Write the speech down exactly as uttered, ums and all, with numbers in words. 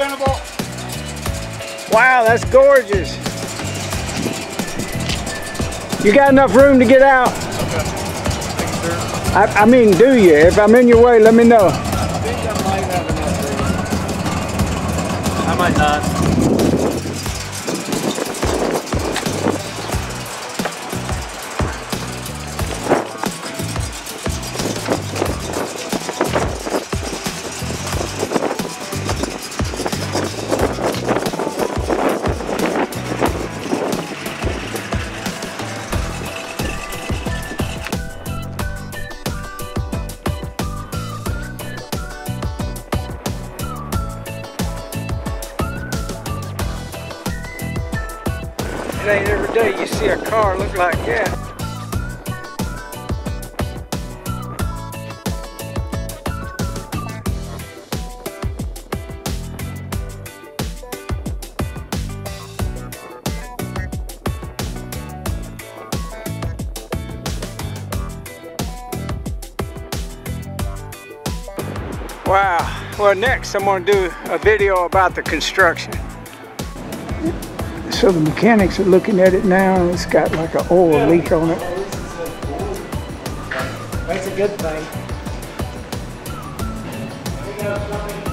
printable. Wow, that's gorgeous. You got enough room to get out? Okay. Thank you, sir. I, I mean, do you? If I'm in your way, let me know. I think I might have enough room. I might not. It ain't every day you see a car look like that. Wow. Well, next I'm going to do a video about the construction. So the mechanics are looking at it now. It's got like an oil leak on it. That's a good thing.